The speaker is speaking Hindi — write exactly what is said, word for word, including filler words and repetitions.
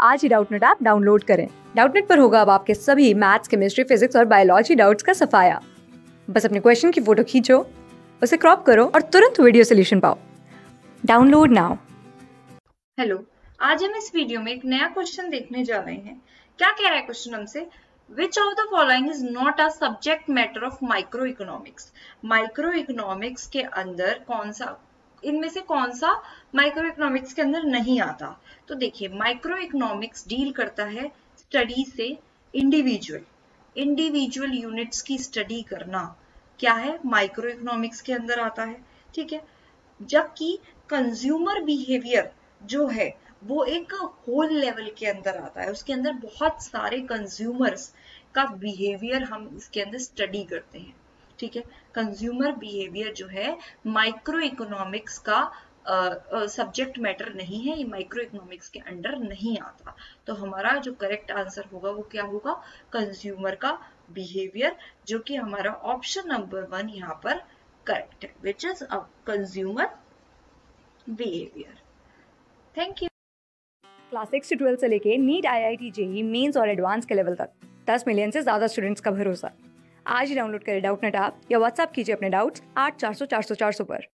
आज ही डाउटनेट ऐप डाउनलोड करें। डाउटनेट पर होगा अब आपके सभी मैथ्स, केमिस्ट्री, फिजिक्स और बायोलॉजी डाउट्स का सफाया। बस अपने क्वेश्चन की फोटो खींचो, उसे क्रॉप करो और तुरंत वीडियो सोल्यूशन पाओ। Download now. हेलो, आज हम इस वीडियो में एक नया क्वेश्चन देखने जा रहे हैं। क्या कह रहा है क्वेश्चन हमसे? Which of the following is not a subject matter of microeconomics? Microeconomics के अंदर कौन सा, इनमें से कौन सा माइक्रो इकोनॉमिक्स के अंदर नहीं आता? तो देखिए, माइक्रो इकोनॉमिक्स डील करता है स्टडी से इंडिविजुअल इंडिविजुअल यूनिट्स की स्टडी करना, क्या है, माइक्रो इकोनॉमिक्स के अंदर आता है। ठीक है, जबकि कंज्यूमर बिहेवियर जो है वो एक होल लेवल के अंदर आता है, उसके अंदर बहुत सारे कंज्यूमर्स का बिहेवियर हम इसके अंदर स्टडी करते हैं। ठीक है, कंज्यूमर बिहेवियर जो है माइक्रो इकोनॉमिक्स का सब्जेक्ट uh, मैटर uh, नहीं है, ये माइक्रो इकोनॉमिक्स के अंडर नहीं आता। तो हमारा जो करेक्ट आंसर होगा वो क्या होगा? कंज्यूमर का बिहेवियर, जो कि हमारा ऑप्शन नंबर वन यहाँ पर करेक्ट है, which is a consumer behaviour. Thank you. Class six से ट्वेल्थ से लेके NEET, I I T, JEE mains और एडवांस के लेवल तक दस मिलियन से ज्यादा स्टूडेंट्स का भरोसा। आज ही डाउनलोड करें डाउटनेट ऐप या व्हाट्सएप कीजिए अपने डाउट्स आठ चार सौ चार सौ चार सौ पर।